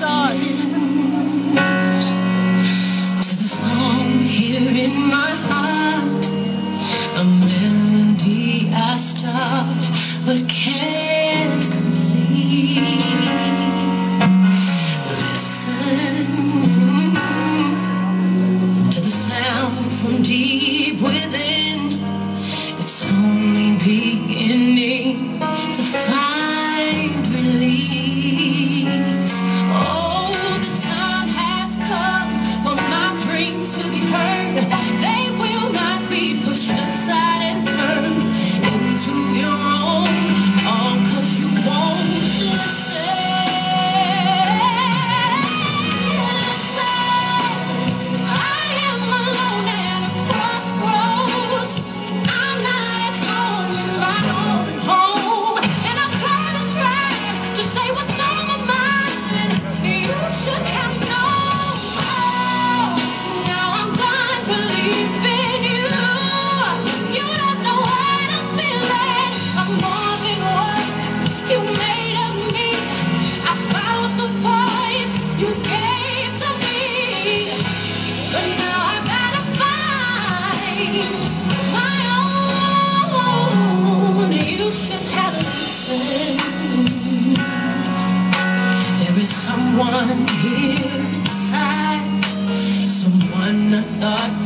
start. To the song here in my heart, a melody I start but can't complete. Listen to the sound from deep within. It's only beginning to find release. Oh, the time has come for my dreams to be heard. They will not be pushed aside and turned into your own, all 'cause you won't listen. I am alone at a crossroads. I'm not at home in my own home, and I'm trying to say what's on my mind. You should have known. Oh, now I'm done believing you. You don't know what I'm feeling. I'm more than what you made of me. I followed the voice you gave to me, but now I gotta find my own. You should have listened. There is someone here inside, someone I thought